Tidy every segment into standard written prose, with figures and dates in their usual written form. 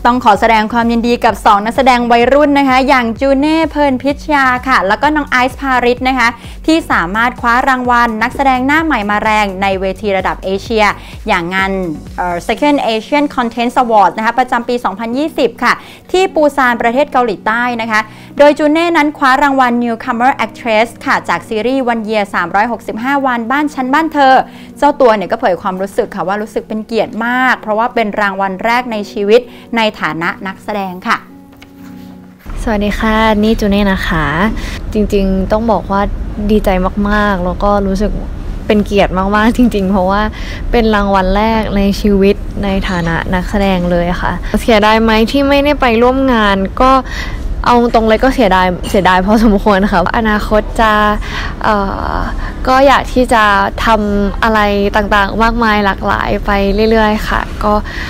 ต้องขอแสดงความยินดีกับ2นักแสดงวัยรุ่นนะคะอย่างจูเน่เพลินพิชยาค่ะแล้วก็น้องไอซ์พาริสนะคะที่สามารถคว้ารางวัลนักแสดงหน้าใหม่มาแรงในเวทีระดับเอเชียอย่างงาน Second Asian Content Award นะคะประจำปี 2020 ค่ะที่ปูซานประเทศเกาหลีใต้นะคะโดยจูเน่นั้นคว้ารางวัล Newcomer Actress ค่ะจากซีรีส์ One Year 365 วันบ้านฉันบ้านเธอเจ้าตัวเนี่ยก็เผยความรู้สึกค่ะว่ารู้สึกเป็นเกียรติมากเพราะว่าเป็นรางวัลแรกในชีวิตในฐานะนักแสดงค่ะสวัสดีค่ะนี่จูเน่นะคะจริงๆต้องบอกว่าดีใจมากๆแล้วก็รู้สึกเป็นเกียรติมากๆจริงๆเพราะว่าเป็นรางวัลแรกในชีวิตในฐานะนักแสดงเลยค่ะเสียดายไหมที่ไม่ได้ไปร่วมงานก็เอาตรงเลยก็เสียดายพอสมควรค่ะอนาคตจะก็อยากที่จะทำอะไรต่างๆมากมายหลากหลายไปเรื่อยๆค่ะก็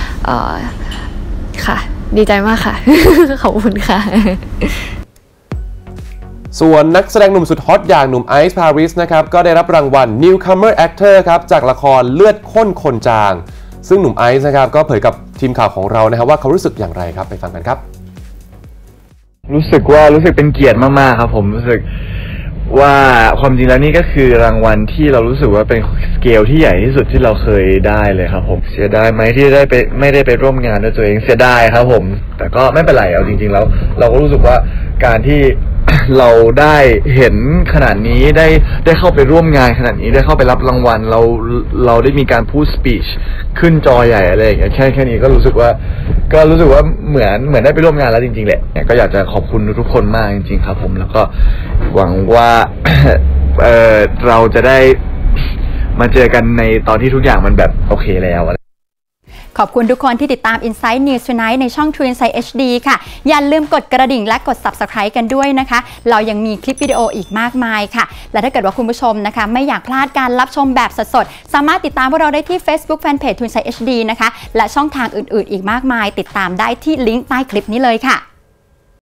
ค่ะดีใจมากค่ะ ขอบคุณค่ะส่วนนักแสดงหนุ่มสุดฮอตอย่างหนุ่มไอซ์พาริสนะครับก็ได้รับรางวัล Newcomer Actor ครับจากละครเลือดข้นคนจางซึ่งหนุ่มไอซ์นะครับก็เผยกับทีมข่าวของเรานะครับว่าเขารู้สึกอย่างไรครับไปฟังกันครับรู้สึกเป็นเกียรติมากๆครับผมรู้สึกว่าความจริงแล้วนี่ก็คือรางวัลที่เรารู้สึกว่าเป็นสเกลที่ใหญ่ที่สุดที่เราเคยได้เลยครับผมเสียดายไหมที่ไม่ได้ไปร่วมงานด้วยตัวเองเสียดายครับผมแต่ก็ไม่เป็นไรเอาจริงๆแล้วเราก็รู้สึกว่าการที่ เราได้เห็นขนาดนี้ได้เข้าไปร่วมงานขนาดนี้ได้เข้าไปรับรางวัลเราได้มีการพูดสปีชขึ้นจอใหญ่อะไรอย่างเงี้ยแค่นี้ก็รู้สึกว่าเหมือนได้ไปร่วมงานแล้วจริงๆแหละก็อยากจะขอบคุณทุกคนมากจริงๆครับผมแล้วก็หวังว่า เราจะได้มาเจอกันในตอนที่ทุกอย่างมันแบบโอเคแล้วขอบคุณทุกคนที่ติดตาม Inside News Tonight ในช่อง True Insight HD ค่ะอย่าลืมกดกระดิ่งและกด Subscribe กันด้วยนะคะเรายังมีคลิปวิดีโออีกมากมายค่ะและถ้าเกิดว่าคุณผู้ชมนะคะไม่อยากพลาดการรับชมแบบสดๆสามารถติดตามพวกเราได้ที่ Facebook Fanpage True Insight HD นะคะและช่องทางอื่นๆอีกมากมายติดตามได้ที่ลิงก์ใต้คลิปนี้เลยค่ะ